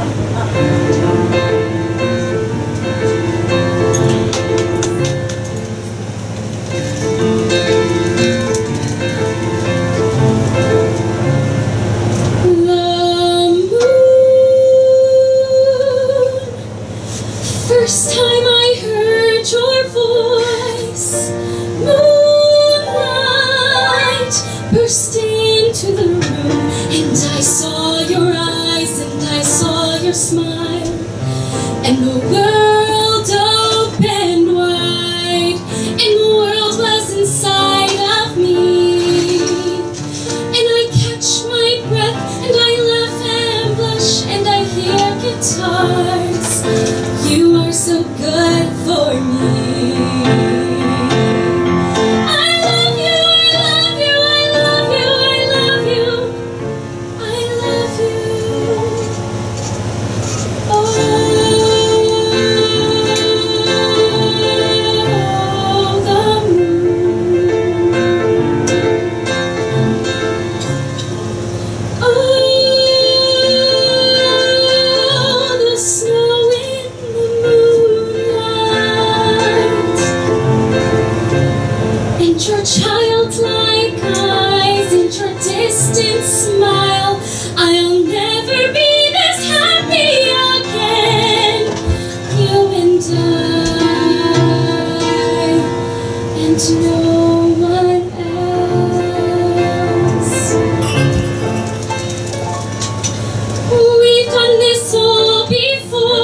First time I heard your voice, moonlight burst into the room, and I saw your eyes, and I saw your smile, and the world opened wide, and the world was inside of me, and I catch my breath, and I laugh and blush, and I hear guitars. You are so good for me. I love you, I love you, I love you, I love you, I love you. Oh, the moon. Oh, the snow in the moonlight, and your childlike eyes, and your distant smile. I'll never be this happy again. You and I, and no one else. We've done this all before.